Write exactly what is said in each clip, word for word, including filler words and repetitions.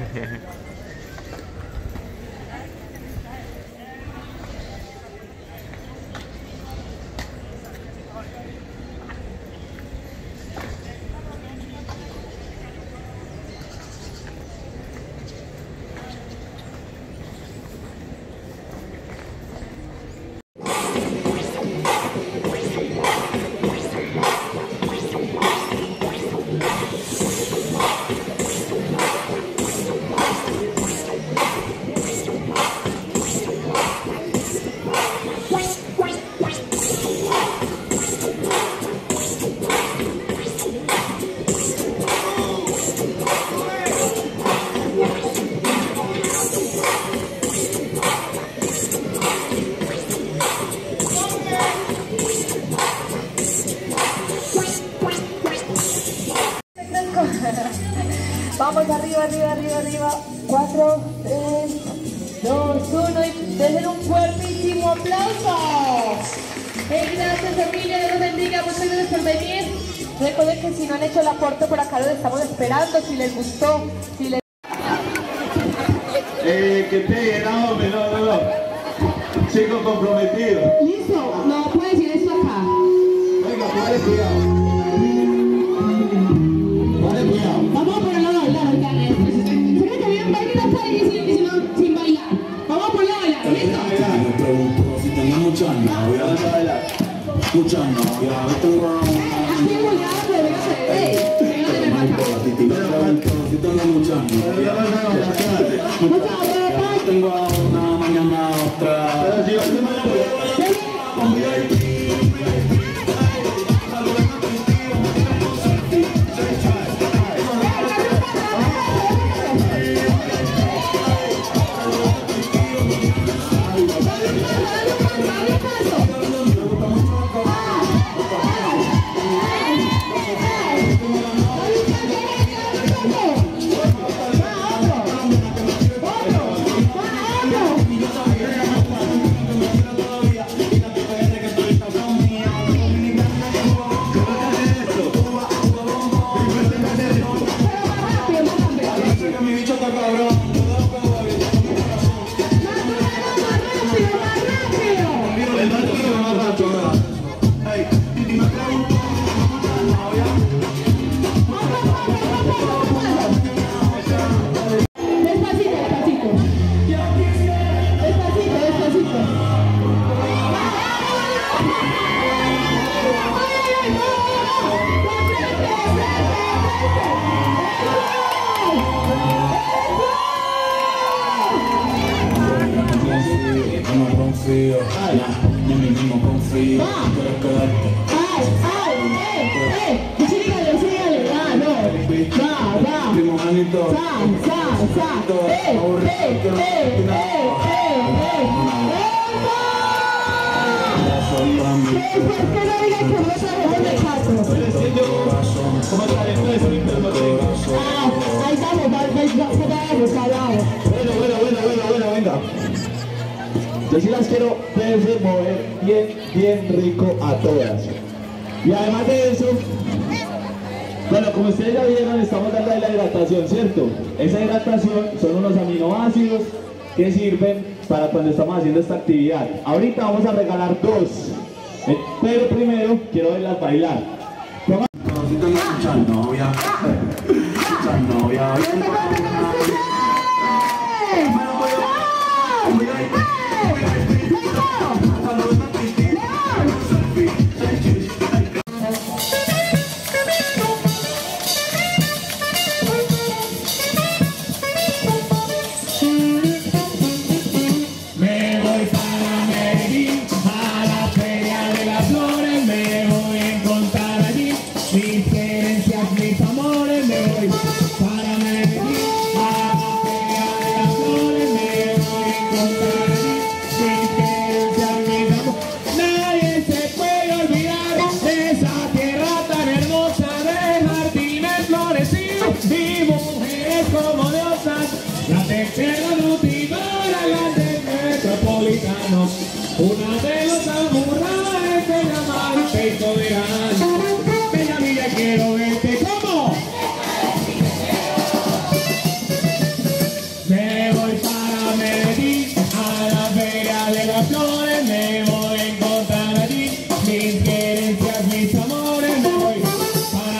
Vamos arriba, arriba, arriba, arriba. cuatro, tres, dos, uno y denle un fuertísimo aplauso. Hey, gracias familia, Dios los bendiga, muchas gracias por venir. Recuerden que si no han hecho el aporte por acá los estamos esperando, si les gustó, si les... Eh, que te no, hombre, no, no, no. Chico comprometido. Listo, no puedes decir esto acá. Venga, ponle cuidado. Ponle cuidado. Vamos a ponerlo a bailar, oigan, esto. Se me bien bailar acá y sin, sin, sin bailar. Vamos a ponerlo a bailar, ¿listo? Me pregunto si tengo muchas novias, muchas novias, tengo Aquí en Bolívar, pero venga, se ve. Venga, de acá. si tengo muchas novias, tengo una mañana otra. Pero si yo te mando, confío, yo mismo confío, quiero quedarte. ¡Ay, ay, eh, eh! ¡Sígale, sígale! ¡Ah, no! ¡Va, va! Primo Janito, ¡Sa, sa, sa! ¡Eh, eh, eh, eh, eh, eh! ¡Eso! ¿Por qué no digan que no trabajó de caso? ¿cómo está la empresa? Ah, ahí estamos, vamos, vamos. Bueno, bueno, bueno, bueno, bueno, venga. Yo sí las quiero verse mover bien, bien rico a todas. Y además de eso, bueno, como ustedes ya vieron, estamos dando ahí la hidratación, ¿cierto? Esa hidratación son unos aminoácidos que sirven para cuando estamos haciendo esta actividad. Ahorita vamos a regalar dos, pero primero quiero verlas bailar. Toma. si tengo muchas novias, muchas novias. Una de los amurraes se llama el peito de Ana. Bella mía, quiero verte como. feria de las flores me voy a encontrar allí. Mis querencias, mis amores, me voy para...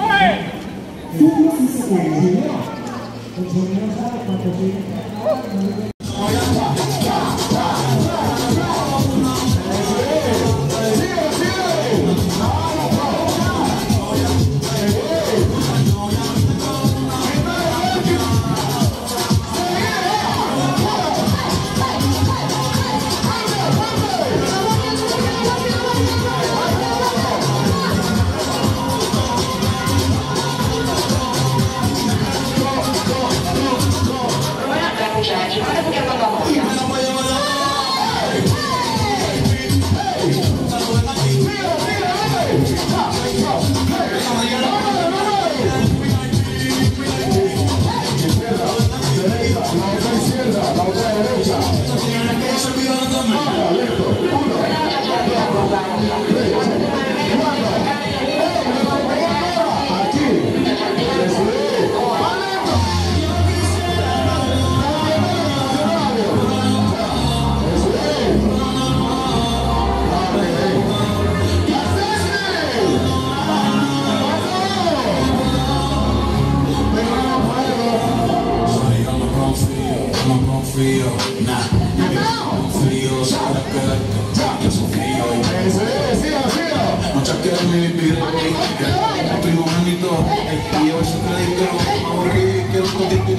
Frío, nah, frío, sabe que es un frío. No chaquees mi vida, el primogénito, el tío es un crédito, aburrí, quiero contigo.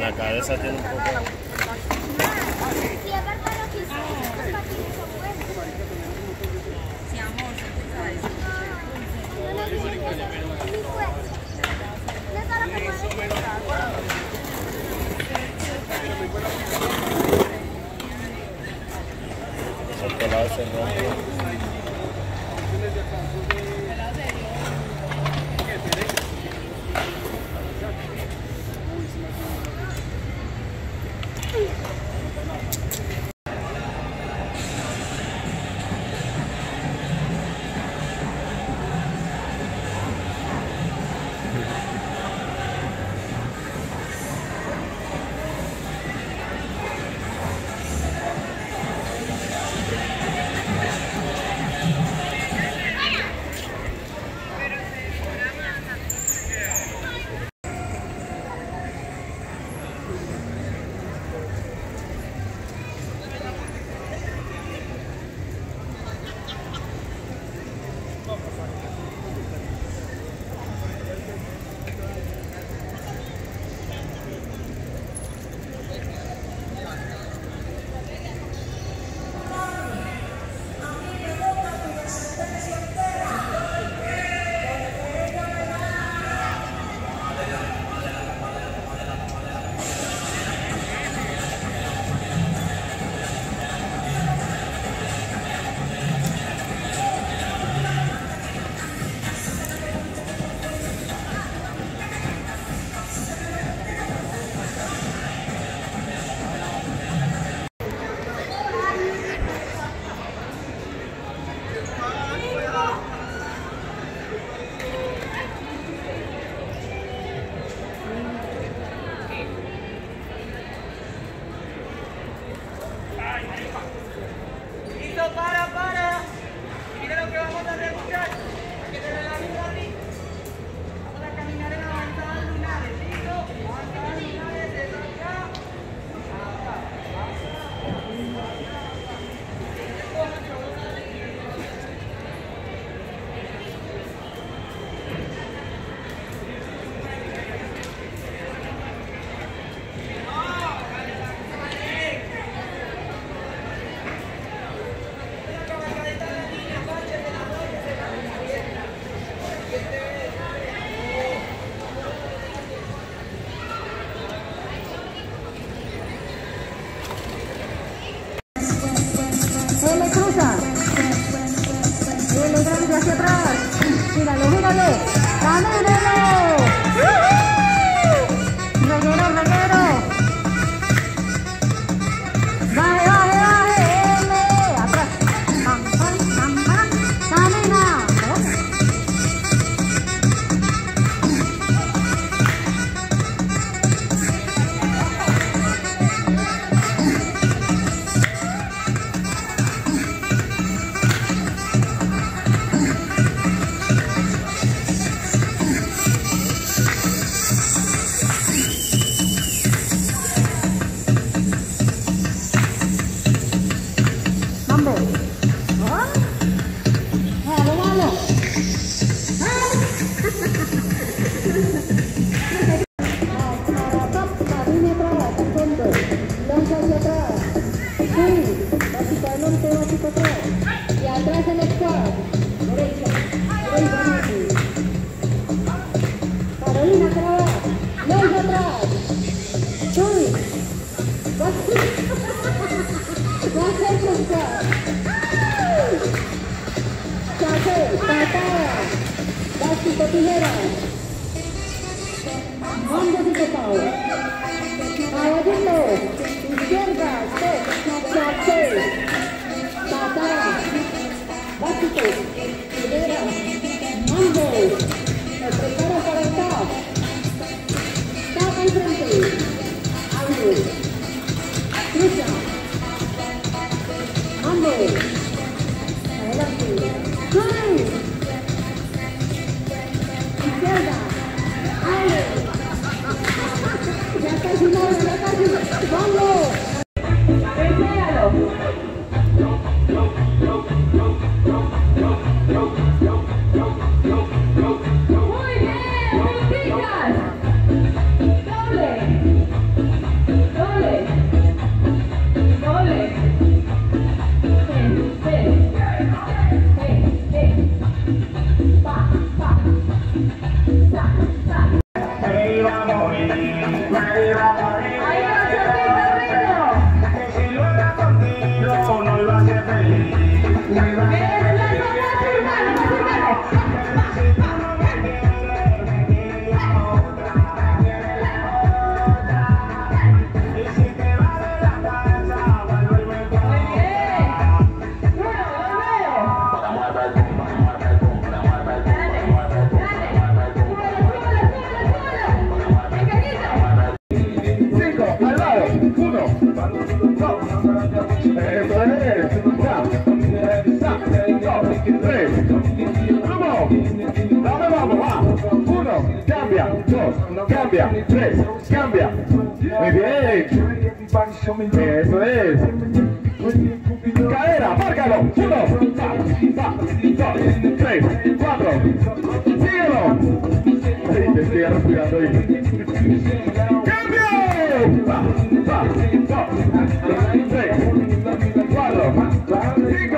La cabeza tiene un poco... Sí, es verdad lo que hiciste, estos patines son buenos. Sí, amor, no le dije eso, ni fue. No es para que Esos pelados se rompen. Para, para. Mira lo que vamos a hacer, muchachos. Que te relajes un ratito. Vamos a caminar en avanzadas lunares. ¿Listo? Avanzadas lunares, eso acá. Acá. L cruza. L grande hacia atrás. Míralo, míralo. ¡Camínelo! Reguero, reguero. Baje, baje, baje. L. Atrás. Pam, pam, pam, pam. Camina. Mambo. ¿Ah? Vale, vale. Cabine atrás, fondo. Lanza hacia atrás. Sí. Básico adelante, básico atrás. Y atrás el squad. Derecha. Derecha, Messi. Carolina, Carabá. Lanza atrás. Chuy. Baja el squad. Chafe, patada. Básico, tijera. Mando de tocado. Caballito. Izquierda. Chafe. Patada. Básico. Tijera. Mando. El prepara para el tap. Tap en frente. Ángulo. Cruza. Mando. Adelante. ¡Ay! Izquierda. ¡Ale! Ya casi no, ya casi. ¡Vamos! ¡Enséñalo! Muy bien, puntitas. Doble. iba a morir, me iba a morir. Ahí va, Chapito, rico. Que si no era contigo, no iba a ser feliz. Me iba a ¿Qué es la zona, hermano? Más cercano. Si tú no me quieres, me quiero otra, quiero otra. Y si te vas de la casa, vuelve con Muy bien. Uno, dos, Cinco, al lado. Uno, dos. Eso es. Ya. Ya. Dos, tres. Vamos. Dame, vamos, va. Uno, cambia. Dos, cambia. Tres, cambia. Muy bien. Eso es. Cadera, márcalo. Uno, va, va, dos, tres, cuatro. Síguelo. Ay, te estoy respirando ahí. ¡Cambio! Va, va, dos, tres, cuatro, cinco.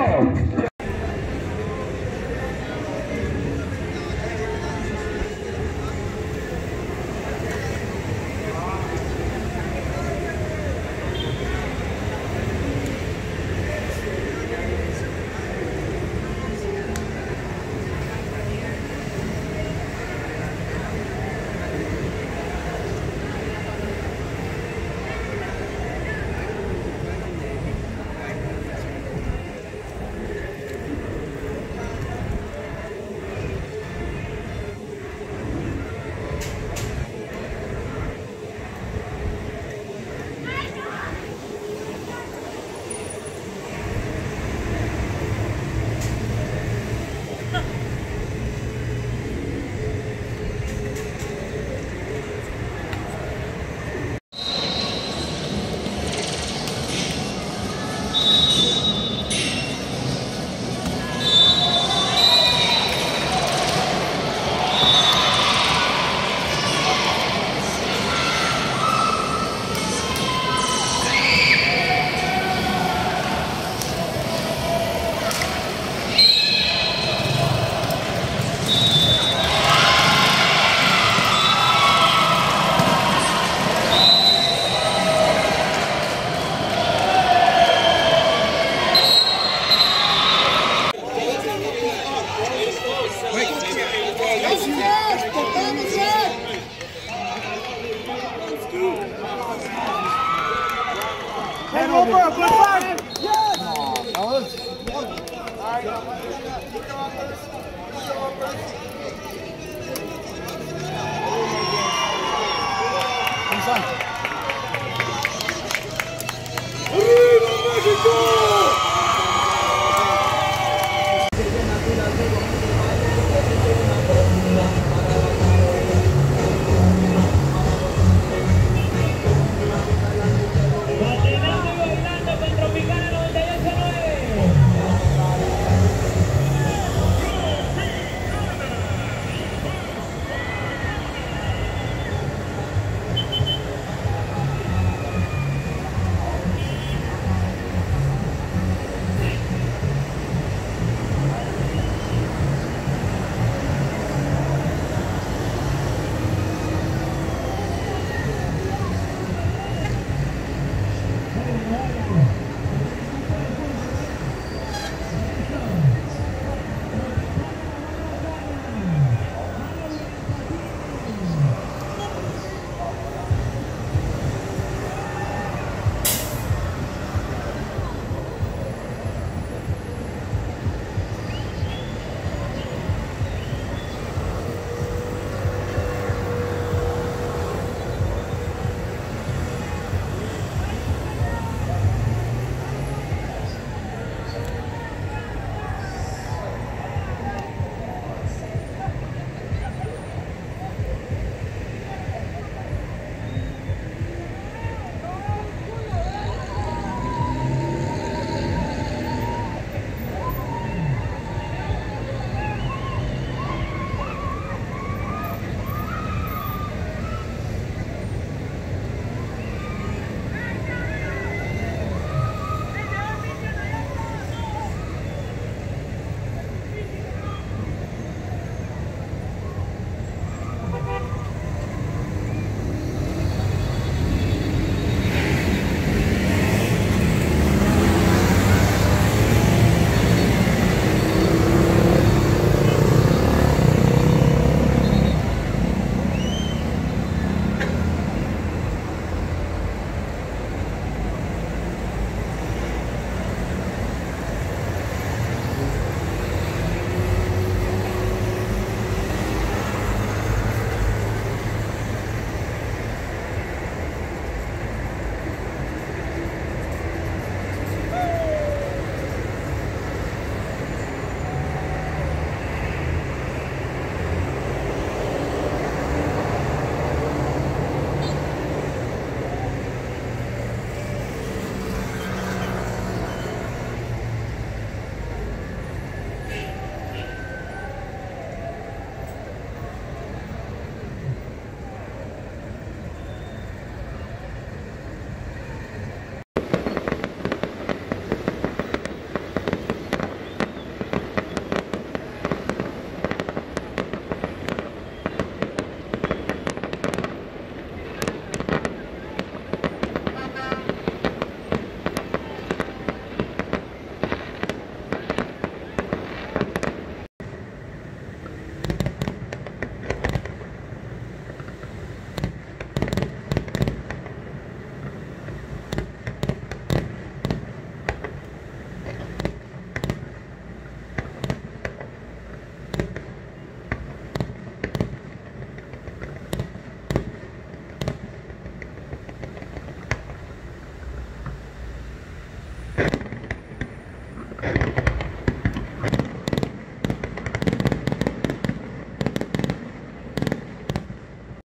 Thank you.